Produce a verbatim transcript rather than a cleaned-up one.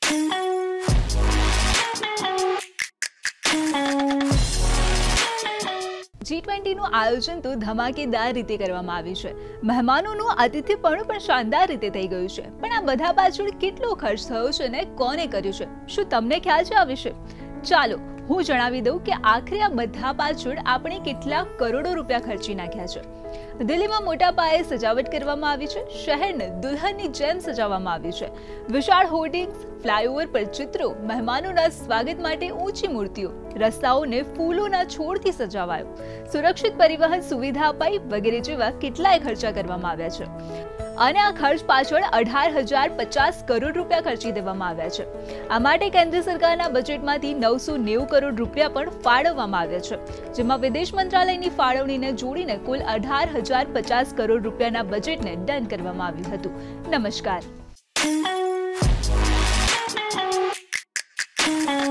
જી ટ્વેન્ટીનું આયોજન તો ધમાકેદાર રીતે કરવામાં આવ્યું છે. મહેમાનોનું આતિથ્યપણું પણ શાનદાર રીતે થઈ ગયું છે. પણ આ બધા પાછળ કેટલો ખર્ચ થયો છે ને કોને કર્યું છે, શું તમને ખ્યાલ છે આ વિશે? ચાલો હું જણાવી દઉં કે આખરે આ બધા પાછળ આપણે કેટલા કરોડો રૂપિયા ખર્ચી નાખ્યા છે. દિલ્હીમાં મોટા પાયે સજાવટ કરવામાં આવી છે. શહેરને દુલ્હનની જેમ સજાવવામાં આવ્યું છે. વિશાળ હોર્ડિંગ્સ, ફ્લાયઓવર પર ચિત્રો, મહેમાનોના સ્વાગત માટે ઊંચી મૂર્તિઓ, રસ્તાઓને ફૂલોના છોડથી સજાવાયો, સુરક્ષિત પરિવહન સુવિધા અપાઈ વગેરે જેવા કેટલાય ખર્ચા કરવામાં આવ્યા છે. અને આ ખર્ચ પાછળ અઢાર હજાર પચાસ કરોડ રૂપિયા ખર્ચી દેવામાં આવ્યા છે. આ માટે કેન્દ્ર સરકારના બજેટમાંથી નવસો નેવું કરોડ રૂપિયા પણ ફાળવવામાં આવ્યા છે, જેમાં વિદેશ મંત્રાલયની ફાળવણીને જોડીને કુલ અઢાર હજાર પચાસ કરોડ રૂપિયાના બજેટને ડન કરવામાં આવ્યું હતું. નમસ્કાર.